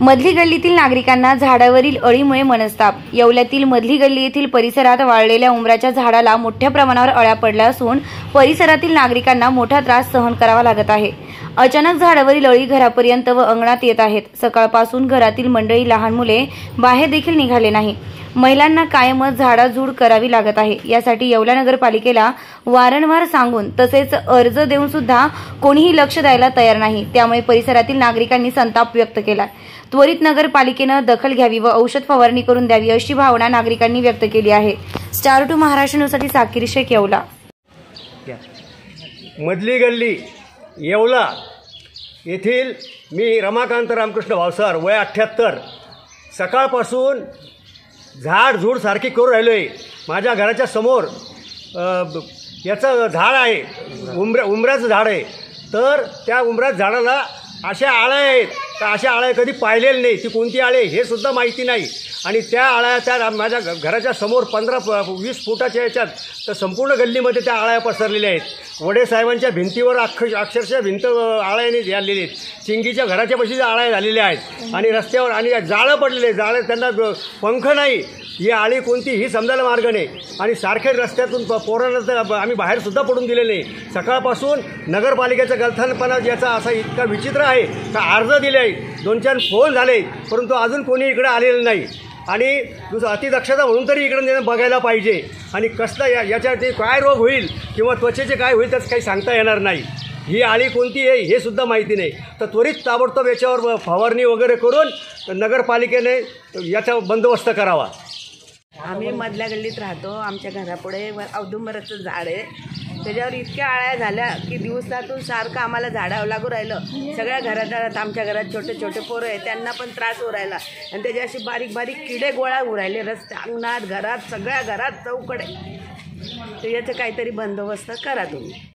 मधली गल्लीतील नागरिकांना झाडावरील अळीमुळे मनस्ताप। येवल्यातील मधली गल्ली येथील परिसरात वाळलेल्या उंबराच्या झाडाला मोठ्या प्रमाणावर अळ्या पडल्या असून परिसरातील नागरिकांना मोठा त्रास सहन करावा लागत आहे। अचानक झाडावरील अळी घरापर्यंत व अंगणात येत आहेत। सकाळपासून घरातील मंडळी, लहान मुले बाहेर देखील निघाले नाही। महिलांना कायमच झाडाझूड करावी लागत आहे। यासाठी येवला नगरपालिकेला वारंवार सांगून तसेच अर्ज देऊन सुद्धा कोणीही लक्ष द्यायला तयार नाही। त्यामुळे परिसरातील नागरिकांनी संताप व्यक्त केला। त्वरित नगरपालिकेने दखल घ्यावी व औषध फवारणी करून द्यावी अशी भावना नागरिकांनी व्यक्त केली आहे। स्टार 2 महाराष्ट्र न्यूजसाठी साकीर शेख, येवला। मधली गल्ली येवला येथील मी रमाकांत रामकृष्ण भावसार, वय 78। सकाळपासून झाड सारखी करू राहिलोय। माझ्या घराच्या समोर याचं झाड आहे, उंबराचं झाड आहे। तर त्या उंबराच्या झाडाला अशा आळ्या आहेत का अशा आळ्या कधी पाहिलेल्या नाही। ती कोणती आळे हे सुद्धा माहिती नाही। आणि त्या आळ्या त्या माझ्या घराच्या समोर 15-20 फुटाच्या याच्यात तर संपूर्ण गल्लीमध्ये त्या आळ्या पसरलेल्या आहेत। वडे साहेबांच्या भिंतीवर अक्षरशः भिंत आळ्याने झालेली आहेत। चिंगीच्या घराच्या पाशी आळ्या झालेल्या आहेत आणि रस्त्यावर आणि जाळं पडलेले, जाळं त्यांना पंख नाही। ही आळी कोणती ही समजायला मार्ग नाही। आणि सारखे रस्त्यातून पोरांना तर आम्ही बाहेरसुद्धा पडून दिले नाही। सकाळपासून नगरपालिकेचा गलथानपणा याचा असा इतका विचित्र आहे का अर्ज दिले आहे, 2-4 फोन झाले, परंतु अजून कोणी इकडे आलेलं नाही। आणि दुसरं अतिदक्षता म्हणून तरी इकडे बघायला पाहिजे। आणि कसला याच्या ते काय रोग होईल किंवा त्वचेचे काय होईल त्याचं काही सांगता येणार नाही। ही आळी कोणती आहे हे सुद्धा माहिती नाही। तर त्वरित ताबडतोब याच्यावर फवारणी वगैरे करून नगरपालिकेने याचा बंदोबस्त करावा। आम्ही मधल्या गल्लीत राहतो। आमच्या घरापुढे औदुंबराचं झाड आहे। त्याच्यावर इतक्या आळ्या झाल्या की दिवसातून सारखं आम्हाला झाडावं लागू राहिलं। सगळ्या घरात आमच्या घरात छोटे छोटे पोरं आहे, त्यांना पण त्रास होऊ राहिला। आणि त्याचे असे बारीक बारीक किडे गोळा होऊ राहिले रस्त्या, अंगणात, घरात, सगळ्या घरात चौकडे। तर याचं काहीतरी बंदोबस्त करा तुम्ही।